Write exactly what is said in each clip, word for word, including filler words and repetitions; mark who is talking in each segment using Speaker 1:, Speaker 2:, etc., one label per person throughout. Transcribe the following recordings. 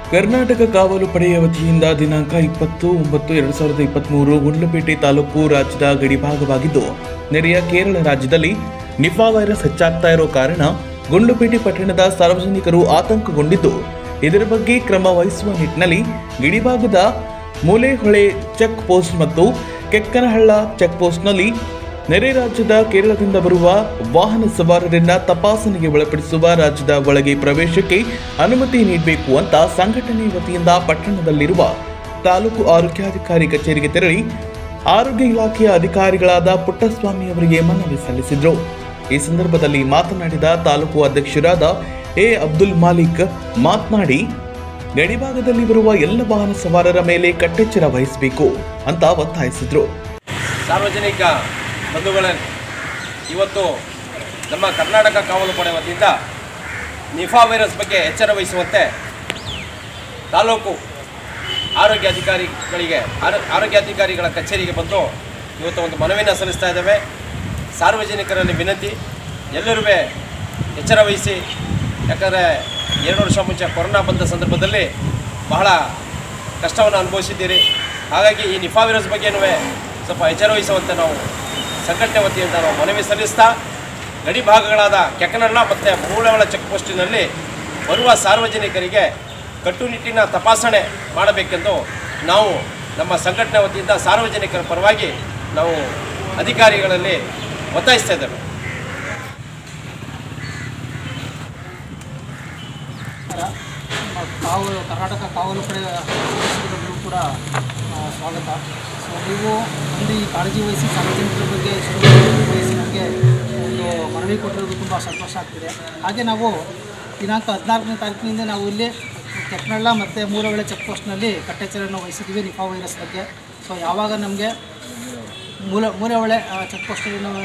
Speaker 1: ಕರ್ನಾಟಕ ಕಾವಲು ಪಡೆಯ ವತಿಯಿಂದ ದಿನಾಂಕ ಇಪ್ಪತ್ತು ಒಂಬತ್ತು ಎರಡು ಸಾವಿರದ ಇಪ್ಪತ್ಮೂರು ಗುಂಡ್ಲುಪೇಟೆ ತಾಲೂಕು ರಾಜ್ಯದ ಗಡಿಭಾಗವಾಗಿದ್ದು, ನೆರೆಯ ಕೇರಳ ರಾಜ್ಯದಲ್ಲಿ ನಿಫಾ ವೈರಸ್ ಹೆಚ್ಚಾಗ್ತಾ ಇರೋ ಕಾರಣ ಗುಂಡ್ಲುಪೇಟೆ ಪಟ್ಟಣದ ಸಾರ್ವಜನಿಕರು ಆತಂಕಗೊಂಡಿದ್ದು, ಇದರ ಬಗ್ಗೆ ಕ್ರಮ ವಹಿಸುವ ನಿಟ್ಟಿನಲ್ಲಿ ಗಡಿಭಾಗದ ಮೂಲೆಹೊಳೆ ಚೆಕ್ ಪೋಸ್ಟ್ ಮತ್ತು ಕೆಕ್ಕನಹಳ್ಳ ಚೆಕ್ ಪೋಸ್ಟ್ನಲ್ಲಿ ನೆರೆ ರಾಜ್ಯದ ಕೇರಳದಿಂದ ಬರುವ ವಾಹನ ಸವಾರರನ್ನ ತಪಾಸಣೆಗೆ ಒಳಪಡಿಸುವ ರಾಜ್ಯದ ಒಳಗೆ ಪ್ರವೇಶಕ್ಕೆ ಅನುಮತಿ ನೀಡಬೇಕು ಅಂತ ಸಂಘಟನೆ ವತಿಯಿಂದ ಪಟ್ಟಣದಲ್ಲಿರುವ ತಾಲೂಕು ಆರೋಗ್ಯಾಧಿಕಾರಿ ಕಚೇರಿಗೆ ತೆರಳಿ ಆರೋಗ್ಯ ಇಲಾಖೆಯ ಅಧಿಕಾರಿಗಳಾದ ಪುಟ್ಟಸ್ವಾಮಿ ಅವರಿಗೆ ಮನವಿ ಸಲ್ಲಿಸಿದರು. ಈ ಸಂದರ್ಭದಲ್ಲಿ ಮಾತನಾಡಿದ ತಾಲೂಕು ಅಧ್ಯಕ್ಷರಾದ ಎ ಅಬ್ದುಲ್ ಮಾಲಿಕ್ ಮಾತನಾಡಿ, ಗಡಿಭಾಗದಲ್ಲಿ ಬರುವ ಎಲ್ಲ ವಾಹನ ಸವಾರರ ಮೇಲೆ ಕಟ್ಟೆಚ್ಚರ ವಹಿಸಬೇಕು ಅಂತ ಒತ್ತಾಯಿಸಿದರು.
Speaker 2: ಸಾರ್ವಜನಿಕ ಬಂಧುಗಳೇ, ಇವತ್ತು ನಮ್ಮ ಕರ್ನಾಟಕ ಕಾವಲು ಪಡೆ ವತಿಯಿಂದ ನಿಫಾ ವೈರಸ್ ಬಗ್ಗೆ ಎಚ್ಚರ ವಹಿಸುವಂತೆ ತಾಲೂಕು ಆರೋಗ್ಯಾಧಿಕಾರಿಗಳಿಗೆ ಆರೋಗ್ಯಾಧಿಕಾರಿಗಳ ಕಚೇರಿಗೆ ಬಂದು ಇವತ್ತು ಒಂದು ಮನವಿಯನ್ನು ಸಲ್ಲಿಸ್ತಾ ಇದ್ದೇವೆ. ಸಾರ್ವಜನಿಕರಲ್ಲಿ ವಿನಂತಿ, ಎಲ್ಲರೂ ಎಚ್ಚರ ವಹಿಸಿ. ಯಾಕಂದರೆ ಎರಡು ವರ್ಷ ಮುಂಚೆ ಕೊರೋನಾ ಬಂದ ಸಂದರ್ಭದಲ್ಲಿ ಬಹಳ ಕಷ್ಟವನ್ನು ಅನುಭವಿಸಿದ್ದೀರಿ. ಹಾಗಾಗಿ ಈ ನಿಫಾ ವೈರಸ್ ಬಗ್ಗೆನೂ ಸ್ವಲ್ಪ ಎಚ್ಚರ ವಹಿಸುವಂತೆ ನಾವು ಸಂಘಟನೆ ವತಿಯಿಂದ ನಾವು ಮನವಿ ಸಲ್ಲಿಸ್ತಾ, ಗಡಿ ಭಾಗಗಳಾದ ಕೆಕ್ಕನಹಳ್ಳ ಮತ್ತು ಮೂಲೆಹೊಳೆ ಚೆಕ್ ಪೋಸ್ಟಿನಲ್ಲಿ ಬರುವ ಸಾರ್ವಜನಿಕರಿಗೆ ಕಟ್ಟುನಿಟ್ಟಿನ ತಪಾಸಣೆ ಮಾಡಬೇಕೆಂದು ನಾವು ನಮ್ಮ ಸಂಘಟನೆ ವತಿಯಿಂದ ಸಾರ್ವಜನಿಕರ ಪರವಾಗಿ ನಾವು ಅಧಿಕಾರಿಗಳಲ್ಲಿ ಒತ್ತಾಯಿಸ್ತಾ ಇದ್ದೇವೆ.
Speaker 3: ಕಾವಲು ಕರ್ನಾಟಕ ಕಾವಲು ಪಡೆ ಸದಸ್ಯರಿಗೂ ಕೂಡ ಸ್ವಾಗತ. ಸೊ ನೀವು ಒಂದು ಈ ಕಾಳಜಿ ವಹಿಸಿ ಸಾರ್ವಜನಿಕರ ಬಗ್ಗೆ ವಹಿಸಿ ನಮಗೆ ಒಂದು ಮನವಿ ಕೊಟ್ಟಿರೋದು ತುಂಬ ಸಂತೋಷ ಆಗ್ತಿದೆ. ಹಾಗೆ ನಾವು ದಿನಾಂಕ ಹದಿನಾಲ್ಕನೇ ತಾರೀಕಿನಿಂದ ನಾವು ಇಲ್ಲಿ ಕೆಕ್ಕನಹಳ್ಳ ಮತ್ತು ಮೂಲೆಹೊಳೆ ಚೆಕ್ ಪೋಸ್ಟ್ನಲ್ಲಿ ಕಟ್ಟೆಚ್ಚರವನ್ನು ವಹಿಸಿದ್ದೀವಿ ನಿಫಾ ವೈರಸ್ ಬಗ್ಗೆ. ಸೊ ಯಾವಾಗ ನಮಗೆ ಮೂಲ ಮೂಲೆಹೊಳೆ ಚೆಕ್ ಪೋಸ್ಟಲ್ಲಿ ನಾವು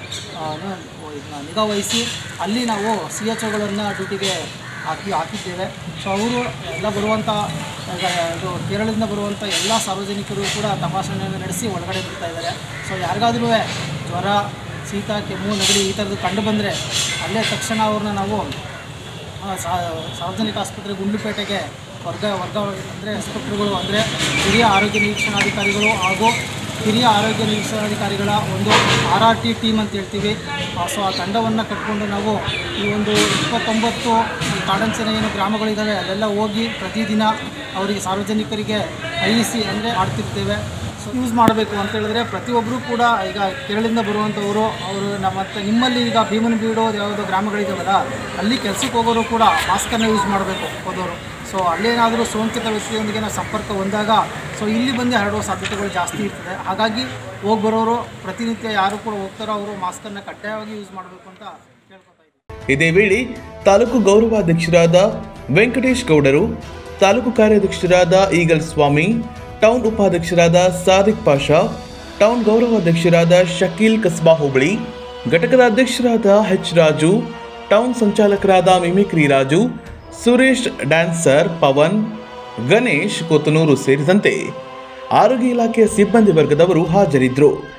Speaker 3: ನಿಗಾ ವಹಿಸಿ ಅಲ್ಲಿ ನಾವು ಸಿ ಎಚ್ ಒಗಳನ್ನು ಡ್ಯೂಟಿಗೆ ಹಾಕಿ ಹಾಕಿದ್ದೇವೆ. ಸೊ ಅವರು ಎಲ್ಲ ಬರುವಂಥ ಇದು ಕೇರಳದಿಂದ ಬರುವಂಥ ಎಲ್ಲ ಸಾರ್ವಜನಿಕರು ಕೂಡ ತಪಾಸಣೆಯನ್ನು ನಡೆಸಿ ಒಳಗಡೆ ಬಿಡ್ತಾ ಇದ್ದಾರೆ. ಸೊ ಯಾರಿಗಾದ್ರೂ ಜ್ವರ, ಶೀತ, ಕೆಮ್ಮು, ನೆಗಡಿ ಈ ಥರದ್ದು ಕಂಡು ಬಂದರೆ ಅಲ್ಲೇ ತಕ್ಷಣ ಅವ್ರನ್ನ ನಾವು ಸಾರ್ವಜನಿಕ ಆಸ್ಪತ್ರೆ ಗುಂಡ್ಲುಪೇಟೆಗೆ ವರ್ಗ ವರ್ಗ ಅಂದರೆ ಆಸ್ಪತ್ರೆಗಳು ಅಂದರೆ ಹಿರಿಯ ಆರೋಗ್ಯ ನಿರೀಕ್ಷಣಾಧಿಕಾರಿಗಳು ಹಾಗೂ ಹಿರಿಯ ಆರೋಗ್ಯ ನಿರೀಕ್ಷಣಾಧಿಕಾರಿಗಳ ಒಂದು ಆರ್ ಆರ್ ಟಿ ಟೀಮ್ ಅಂತ ಹೇಳ್ತೀವಿ. ಸೊ ಆ ತಂಡವನ್ನು ಕಟ್ಕೊಂಡು ನಾವು ಈ ಒಂದು ಇಪ್ಪತ್ತೊಂಬತ್ತು ಕಾಡಂಚಿನ ಏನು ಗ್ರಾಮಗಳಿದ್ದಾವೆ ಅಲ್ಲೆಲ್ಲ ಹೋಗಿ ಪ್ರತಿದಿನ ಅವರಿಗೆ ಸಾರ್ವಜನಿಕರಿಗೆ ಐಸಿ ಅಂದರೆ ಮಾಡ್ತಿರ್ತೇವೆ. ಸೊ ಯೂಸ್ ಮಾಡಬೇಕು ಅಂತ ಹೇಳಿದ್ರೆ ಪ್ರತಿಯೊಬ್ಬರೂ ಕೂಡ ಈಗ ಕೇರಳದಿಂದ ಬರುವಂಥವರು ಅವರು ನಮ್ಮ ನಿಮ್ಮಲ್ಲಿ ಈಗ ಭೀಮನಬೀಡು ಯಾವುದೋ ಗ್ರಾಮಗಳಿದ್ದಾವಲ್ಲ ಅಲ್ಲಿ ಕೆಲಸಕ್ಕೆ ಹೋಗೋರು ಕೂಡ ಮಾಸ್ಕನ್ನು ಯೂಸ್ ಮಾಡಬೇಕು ಹೋದವರು. ಸೊ ಅಲ್ಲೇನಾದರೂ ಸೋಂಕಿತ ವ್ಯಕ್ತಿಯೊಂದಿಗೆ ನಾವು ಸಂಪರ್ಕ ಹೊಂದಾಗ ಸೊ ಇಲ್ಲಿ ಬಂದು ಹರಡುವ ಸಾಧ್ಯತೆಗಳು ಜಾಸ್ತಿ ಇರ್ತದೆ. ಹಾಗಾಗಿ ಹೋಗಿ ಬರೋರು ಪ್ರತಿನಿತ್ಯ ಯಾರು ಕೂಡ ಹೋಗ್ತಾರೋ ಅವರು ಮಾಸ್ಕನ್ನು ಕಡ್ಡಾಯವಾಗಿ ಯೂಸ್ ಮಾಡಬೇಕು ಅಂತ ಕೇಳ್ಕೊತಾ ಇದ್ದೀವಿ.
Speaker 1: ಇದೇ ವೇಳೆ ತಾಲೂಕು ಗೌರವಾಧ್ಯಕ್ಷರಾದ ವೆಂಕಟೇಶ್ ಗೌಡರು, ತಾಲೂಕು ಕಾರ್ಯಾಧ್ಯಕ್ಷರಾದ ಈಗಲ್ ಸ್ವಾಮಿ, ಟೌನ್ ಉಪಾಧ್ಯಕ್ಷರಾದ ಸಾದಿಕ್ ಪಾಷಾ, ಟೌನ್ ಗೌರವಾಧ್ಯಕ್ಷರಾದ ಶಕೀಲ್ ಕಸ್ಬಾ ಹೋಬಳಿ, ಘಟಕದ ಅಧ್ಯಕ್ಷರಾದ ಎಚ್ ರಾಜು, ಟೌನ್ ಸಂಚಾಲಕರಾದ ಮಿಮಿಕ್ರಿ ರಾಜು, ಸುರೇಶ್ ಡ್ಯಾನ್ಸರ್ ಪವನ್, ಗಣೇಶ್ ಕೊತ್ತನೂರು ಸೇರಿದಂತೆ ಆರೋಗ್ಯ ಇಲಾಖೆಯ ಸಿಬ್ಬಂದಿ ವರ್ಗದವರು ಹಾಜರಿದ್ದರು.